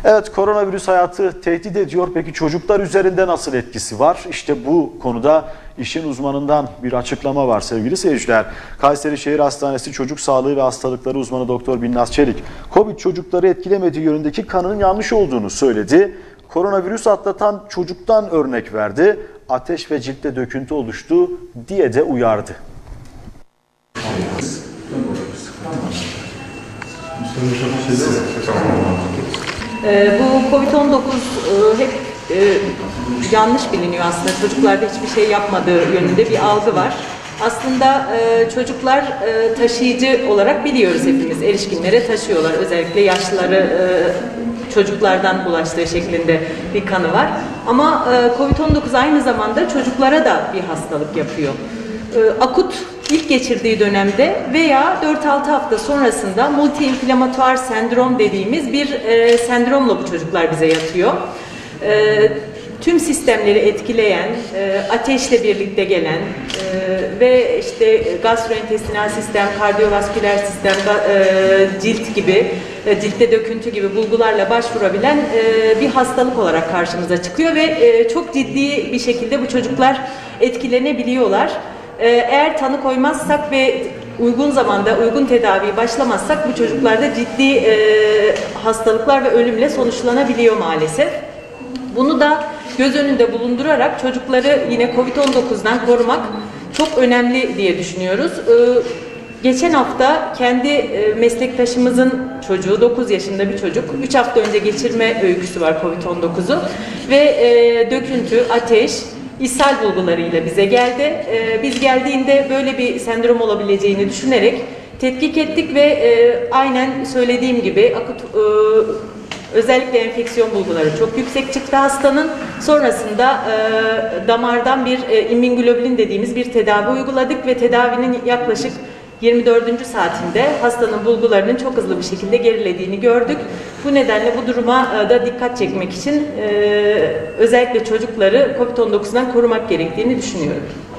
Evet, koronavirüs hayatı tehdit ediyor. Peki çocuklar üzerinde nasıl etkisi var? İşte bu konuda işin uzmanından bir açıklama var sevgili seyirciler. Kayseri Şehir Hastanesi Çocuk Sağlığı ve Hastalıkları uzmanı Doktor Binnaz Çelik, Covid çocukları etkilemediği yönündeki kanının yanlış olduğunu söyledi. Koronavirüs atlatan çocuktan örnek verdi. Ateş ve ciltte döküntü oluştu diye de uyardı. Bu Covid-19 hep yanlış biliniyor aslında. Çocuklarda hiçbir şey yapmadığı yönünde bir algı var. Aslında çocuklar taşıyıcı olarak biliyoruz hepimiz. Erişkinlere taşıyorlar. Özellikle yaşlıları çocuklardan bulaştığı şeklinde bir kanı var. Ama Covid-19 aynı zamanda çocuklara da bir hastalık yapıyor. Akut ilk geçirdiği dönemde veya 4-6 hafta sonrasında multi-inflamatuar sendrom dediğimiz bir sendromla bu çocuklar bize yatıyor. Tüm sistemleri etkileyen, ateşle birlikte gelen ve işte gastrointestinal sistem, kardiyovasküler sistem, cilt gibi, ciltte döküntü gibi bulgularla başvurabilen bir hastalık olarak karşımıza çıkıyor ve çok ciddi bir şekilde bu çocuklar etkilenebiliyorlar. Eğer tanı koymazsak ve uygun zamanda uygun tedaviye başlamazsak bu çocuklarda ciddi hastalıklar ve ölümle sonuçlanabiliyor maalesef. Bunu da göz önünde bulundurarak çocukları yine Covid-19'dan korumak çok önemli diye düşünüyoruz. Geçen hafta kendi meslektaşımızın çocuğu, 9 yaşında bir çocuk, 3 hafta önce geçirme öyküsü var Covid-19'u ve döküntü, ateş, ishal bulgularıyla bize geldi. Biz geldiğinde böyle bir sendrom olabileceğini düşünerek tetkik ettik ve aynen söylediğim gibi akut özellikle enfeksiyon bulguları çok yüksek çıktı hastanın. Sonrasında damardan bir immunoglobulin dediğimiz bir tedavi uyguladık ve tedavinin yaklaşık 24. saatinde hastanın bulgularının çok hızlı bir şekilde gerilediğini gördük. Bu nedenle bu duruma da dikkat çekmek için özellikle çocukları Covid-19'dan korumak gerektiğini düşünüyorum.